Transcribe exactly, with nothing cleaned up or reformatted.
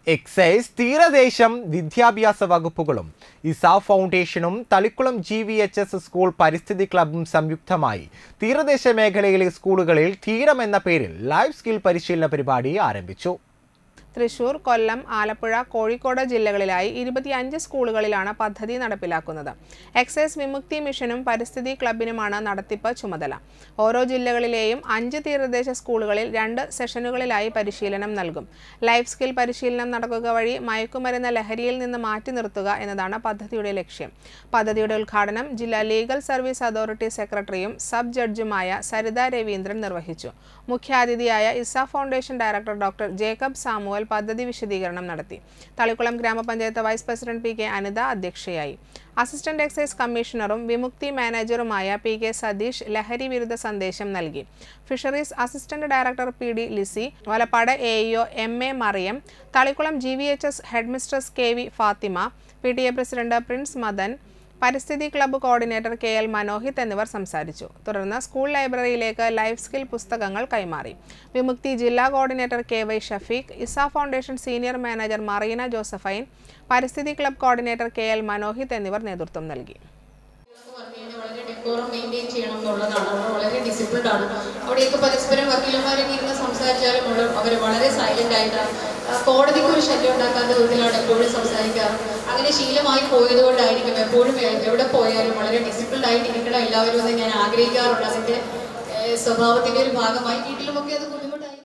Excise തീരദേശം വിദ്യാഭ്യാസ വകുപ്പുകളും ഇസാ ഫൗണ്ടേഷനും Thalikulam G V H S school പരിസ്ഥിതി ക്ലബ്ബും സംയുക്തമായി തീരദേശ മേഖലയിലെ സ്കൂളുകളിൽ തീരം എന്ന പേരിൽ ലൈഫ് സ്കിൽ പരിശീലന പരിപാടി ആരംഭിച്ചു. തൃശൂർ, കൊല്ലം, ആലപ്പുഴ, കോഴിക്കോട് ജില്ലകളിലായി ഇരുപത്തിയഞ്ച് സ്കൂളുകളിലാണ് പദ്ധതി നടപ്പിലാക്കുന്നത്. എക്സൈസ് വിമുക്തി മിഷനും പരിസ്ഥിതി ക്ലബിനുമാണ് നടത്തിപ്പ് ചുമതല. ഓരോ ജില്ലകളിലെയും അഞ്ച് തീരദേശ സ്കൂളുകളിൽ രണ്ട് സെഷനുകളിലായി പരിശീലനം നൽകും. ലൈഫ് സ്കിൽ പരിശീലനം നടക്കുക വഴി മയക്കുമരുന്ന് ലഹരിയിൽ നിന്ന് മാറ്റി നിർത്തുക എന്നതാണ് പദ്ധതിയുടെ ലക്ഷ്യം. പദ്ധതിയുടെ ഉദ്ഘാടനം ജില്ലാ ലീഗൽ സർവീസ് അതോറിറ്റി സെക്രട്ടറിയും സബ് ജഡ്ജുമായ സരിത രവീന്ദ്രൻ നിർവഹിച്ചു. മുഖ്യാതിഥിയായ Isa foundation director doctor Jacob Samuel പദ്ധതി വിശദീകരണം നടത്തി. തളിക്കുളം ഗ്രാമപഞ്ചായത്ത് vice president P K Anitha അധ്യക്ഷയായി. അസിസ്റ്റന്റ് എക്സൈസ് കമ്മീഷണറും വിമുക്തി മാനേജറുമായ പി കെ സതീഷ് ലഹരി വിരുദ്ധ സന്ദേശം നൽകി. Fisheries assistant director P D Lissy, Valappad A E O M A Mariyam, Thalikulam G V H S headmistress K V Fathima, P T A president Prince Madan, പരിസ്ഥിതി club coordinator K L Manohith എന്നിവർ സംസാരിച്ചു. തുടർന്ന് സ്കൂൾ ലൈബ്രറിയിലേക്ക് ലൈഫ് സ്കിൽ പുസ്തകങ്ങൾ കൈമാറി. വിമുക്തി ജില്ലാ coordinator K Y Shafeeq, Isa foundation senior manager Marina Josephine, പരിസ്ഥിതി club coordinator K L Manohith എന്നിവർ നേതൃത്വം നൽകി. വളരെ ഡിസിപ്ലിൻഡ് ആണ്. അവിടെയൊക്കെ പരസ്പരം വക്കീലന്മാരൊക്കെ ഇരുന്ന് സംസാരിച്ചാലും അവർ വളരെ സൈലന്റ് ആയിട്ട് കോടതിക്ക് ഒരു ശല്യം ഉണ്ടാക്കാത്ത വിധത്തിലാണ് എപ്പോഴും സംസാരിക്കാറ്. അങ്ങനെ ശീലമായി പോയതുകൊണ്ടായിരിക്കും എപ്പോഴും എവിടെ പോയാലും വളരെ ഡിസിപ്ലിൻഡ് ആയിട്ട് ഇരിക്കണം എല്ലാവരും എന്ന് ഞാൻ ആഗ്രഹിക്കാറുണ്ട്. അതിൻ്റെ സ്വഭാവത്തിൻ്റെ ഒരു ഭാഗമായി വീട്ടിലുമൊക്കെ അത്